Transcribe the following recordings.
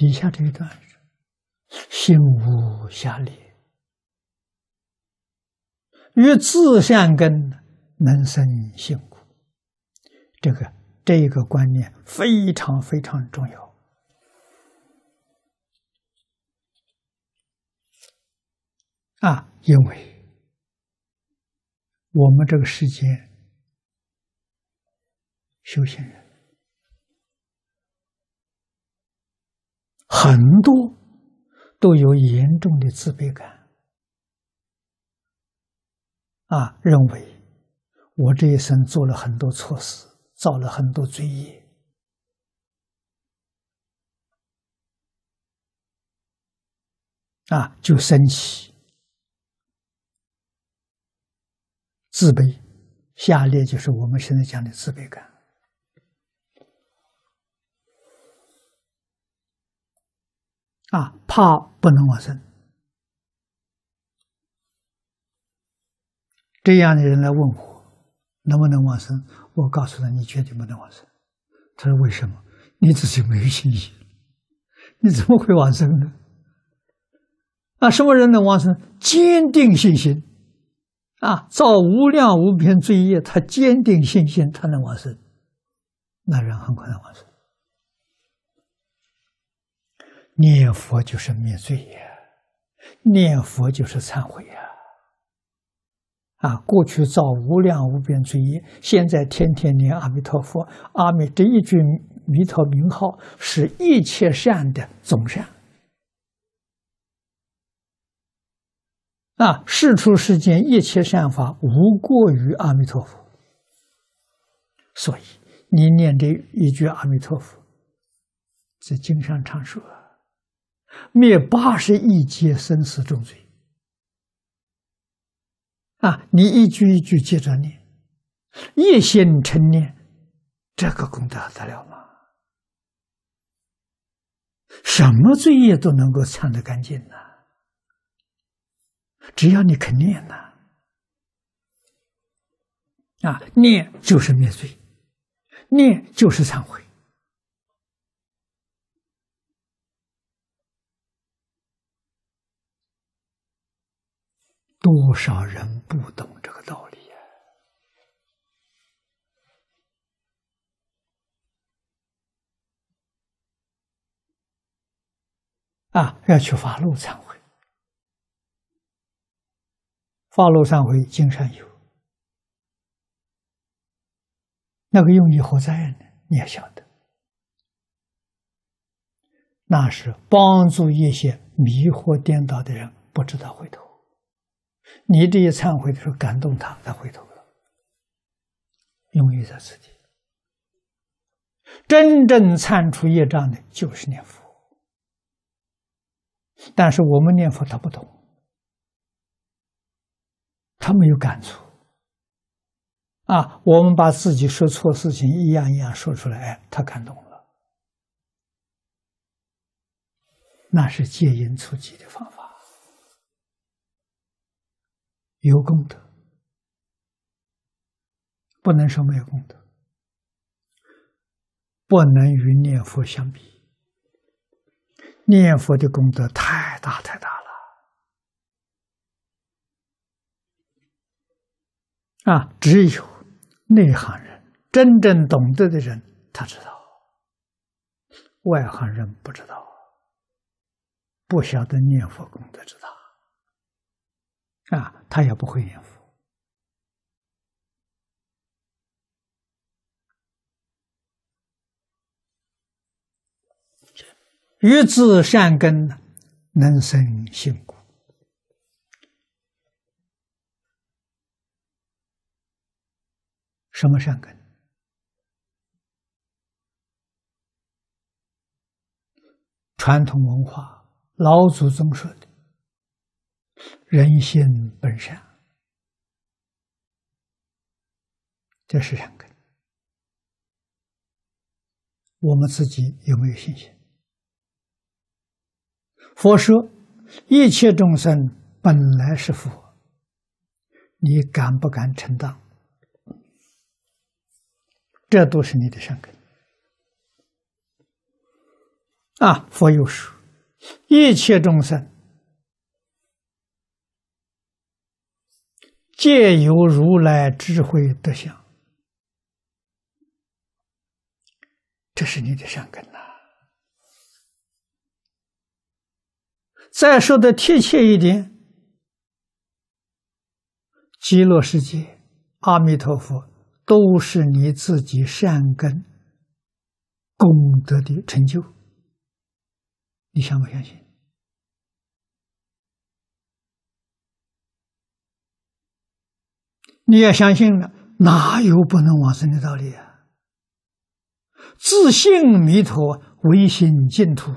底下这一段是心无暇劣，于自善根能生信故。这一个观念非常非常重要啊！因为我们这个世界修行人很多都有严重的自卑感啊，认为我这一生做了很多错事，造了很多罪业啊，就生起自卑。下列就是我们现在讲的自卑感啊，怕不能往生。这样的人来问我能不能往生，我告诉他你绝对不能往生。他说为什么？你自己没有信心，你怎么会往生呢？啊，什么人能往生？坚定信心啊，造无量无边罪业，他坚定信心，他能往生，那人很可能往生。念佛就是灭罪呀，念佛就是忏悔呀。啊，过去造无量无边罪业，现在天天念阿弥陀佛，阿弥这一句弥陀名号是一切善的总善。啊，世出世间一切善法无过于阿弥陀佛，所以你念这一句阿弥陀佛，在经上常说，灭80亿劫生死重罪。啊，你一句一句接着念，一心称念，这个功德得了吗？什么罪业都能够忏得干净呢？只要你肯念呐，啊，念就是灭罪，念就是忏悔。多少人不懂这个道理啊！要去发露忏悔，发露忏悔经上有，那个用意何在呢？你也晓得，那是帮助一些迷惑颠倒的人不知道回头。你这一忏悔的时候感动他，他回头了，用意在此地。真正忏除业障的就是念佛，但是我们念佛他不懂，他没有感触啊。我们把自己说错事情一样一样说出来，哎，他感动了，那是戒因促集的方法。有功德，不能说没有功德，不能与念佛相比。念佛的功德太大太大了啊！只有内行人、真正懂得的人，他知道；外行人不知道，不晓得念佛功德之大。啊，他也不会念佛。于自善根能生信故。什么善根？传统文化老祖宗说的人心本善，这是善根。我们自己有没有信心？佛说一切众生本来是佛，你敢不敢承当？这都是你的善根佛又说：一切众生皆有如来智慧德相，这是你的善根呐。再说的贴切一点，极乐世界、阿弥陀佛都是你自己善根功德的成就，你相不相信？你要相信了，哪有不能往生的道理啊？自信弥陀，唯心净土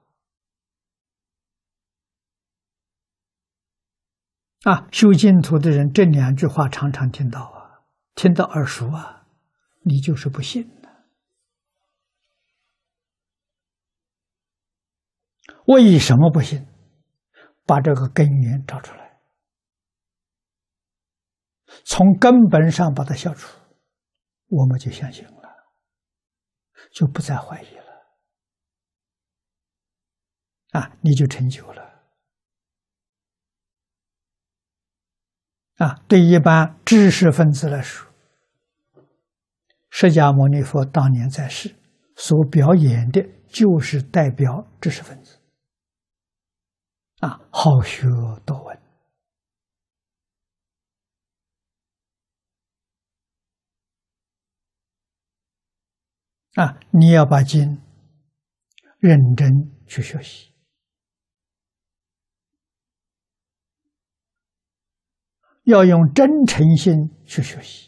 修净土的人，这两句话常常听到听到耳熟你就是不信了。为什么不信？把这个根源找出来。从根本上把它消除，我们就相信了，就不再怀疑了你就成就了对一般知识分子来说，释迦牟尼佛当年在世所表演的就是代表知识分子好学多闻你要把经认真去学习，要用真诚心去学习，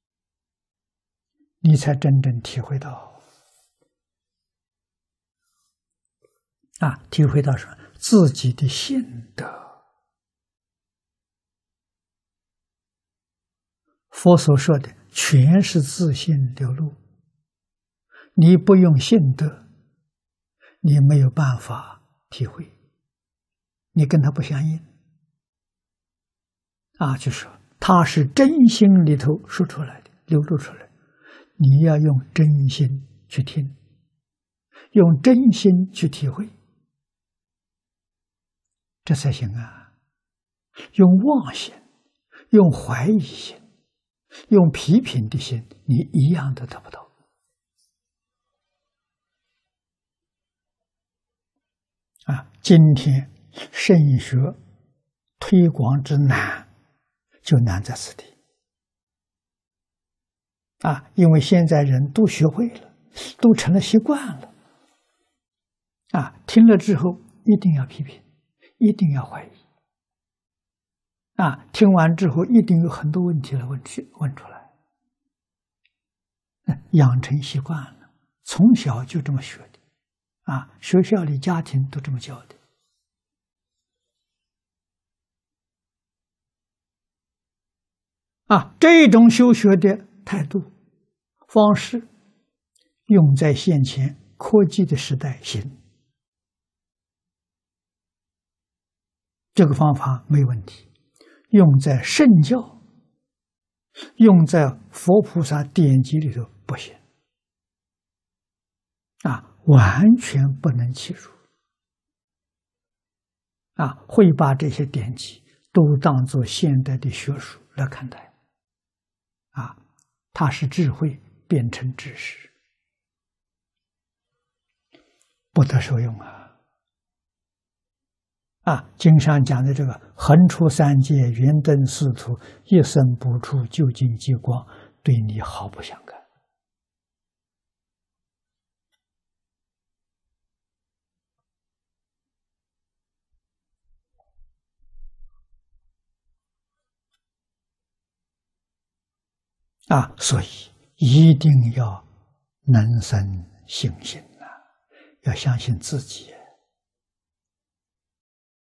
你才真正体会到体会到什么？自己的心得。佛所说的全是自信流露。你不用信德，你没有办法体会，你跟他不相应就说他是真心里头说出来的，流露出来，你要用真心去听，用真心去体会，这才行用妄心，用怀疑心，用批评的心，你一样都得不到今天圣学推广之难，就难在此地因为现在人都学会了，都成了习惯了听了之后一定要批评，一定要怀疑听完之后一定有很多问题来问出来养成习惯了，从小就这么学的学校里家庭都这么教的这种修学的态度方式用在现前科技的时代行，这个方法没问题，用在圣教，用在佛菩萨典籍里头不行完全不能契入会把这些典籍都当作现代的学术来看待它是智慧变成知识，不得受用经上讲的这个横出三界，圆灯四途，一生不处，究竟极光，对你毫不相干所以一定要能生信心要相信自己